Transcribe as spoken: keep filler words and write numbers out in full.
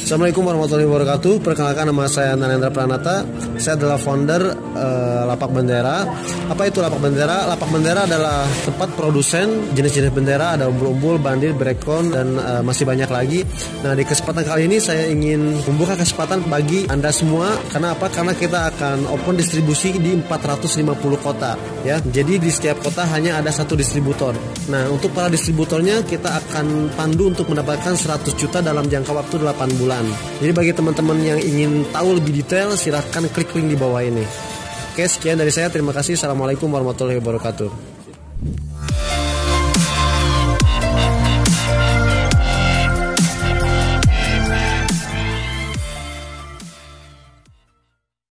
Assalamualaikum warahmatullahi wabarakatuh. Perkenalkan, nama saya Narendra Pranata. Saya adalah founder uh, Lapak Bendera. Apa itu Lapak Bendera? Lapak Bendera adalah tempat produsen jenis-jenis bendera, ada umbul-umbul, bandir, brekon, dan uh, masih banyak lagi. Nah, di kesempatan kali ini saya ingin membuka kesempatan bagi Anda semua. Karena apa? Karena kita akan open distribusi di empat ratus lima puluh kota, ya. Jadi di setiap kota hanya ada satu distributor. Nah, untuk para distributornya kita akan pandu untuk mendapatkan seratus juta dalam jangka waktu delapan bulan. Jadi bagi teman-teman yang ingin tahu lebih detail, silahkan klik link di bawah ini. Oke, sekian dari saya. Terima kasih. Assalamualaikum warahmatullahi wabarakatuh.